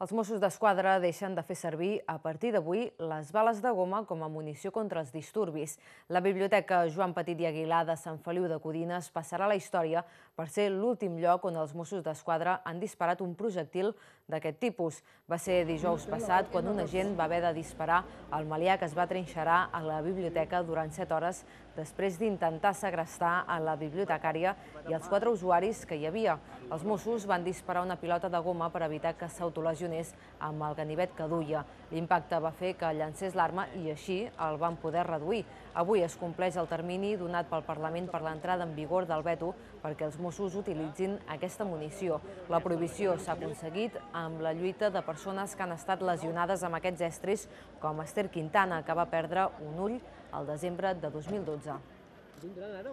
Els Mossos d'Esquadra deixen de fer servir a partir d'avui les bales de goma com a munició contra els disturbis. La Biblioteca Joan Petit i Aguilar de Sant Feliu de Codines passarà a la història per ser l'últim lloc on els Mossos d'Esquadra han disparat un projectil d'aquest tipus. Va ser dijous passat quan un agent va haver de disparar al malià que es va trinxerar a la biblioteca durant 7 hores després d'intentar segrestar a la bibliotecària i els 4 usuaris que hi havia. Els Mossos van disparar una pilota de goma per evitar que s'autolesionés amb el ganivet que duia. L'impacte va fer que llancés l'arma i així el van poder reduir. Avui es compleix el termini donat pel Parlament per l'entrada en vigor del veto perquè els Mossos utilitzin aquesta munició. La prohibició s'ha aconseguit amb la lluita de persones que han estat lesionades amb aquests estris, com Esther Quintana, que va perdre un ull al desembre de 2012.